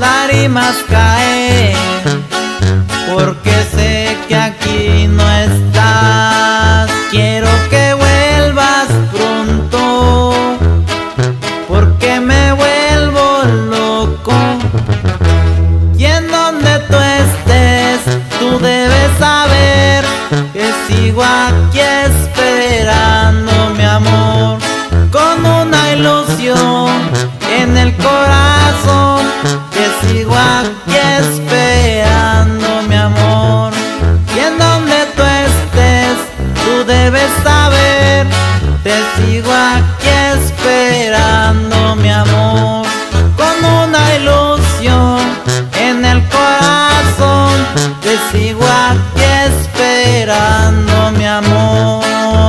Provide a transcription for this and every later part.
lágrimas caen, porque sé que aquí no estás. Quiero que vuelvas pronto, porque me vuelvo loco. Y en donde tú estés, tú debes saber que sigo aquí esperando, mi amor, con una ilusión en el corazón, que sigo aquí esperando, mi amor. Y en donde tú estés, tú debes saber, te sigo aquí esperando, mi amor, con una ilusión en el corazón, te sigo aquí esperando, mi amor.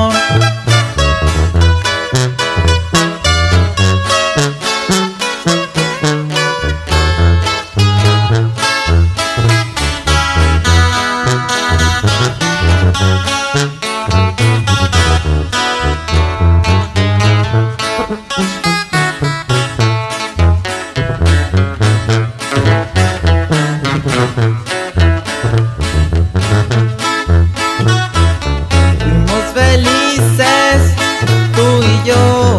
Fuimos felices, tú y yo,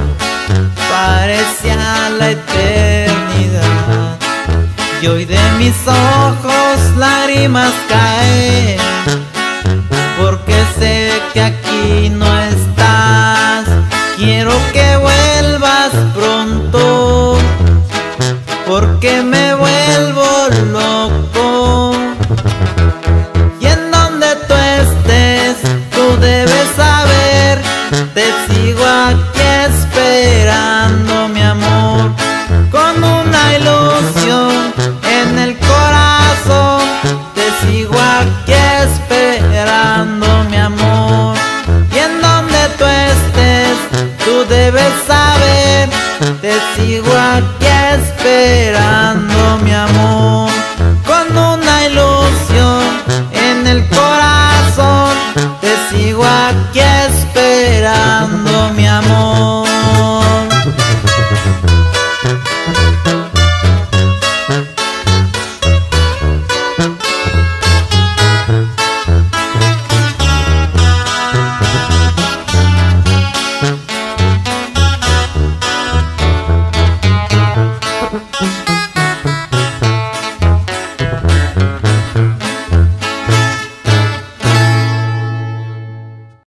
parecía la eternidad. Y hoy de mis ojos lágrimas caen, porque sé que aquí no estás. Quiero que vuelvas pronto, porque me vuelvo loco. Y en donde tú estés, tú debes saber, te sigo aquí esperando, mi amor, con una ilusión en el corazón, te sigo aquí esperando, mi amor. Y en donde tú estés, tú debes saber, te sigo aquí esperando, mi amor.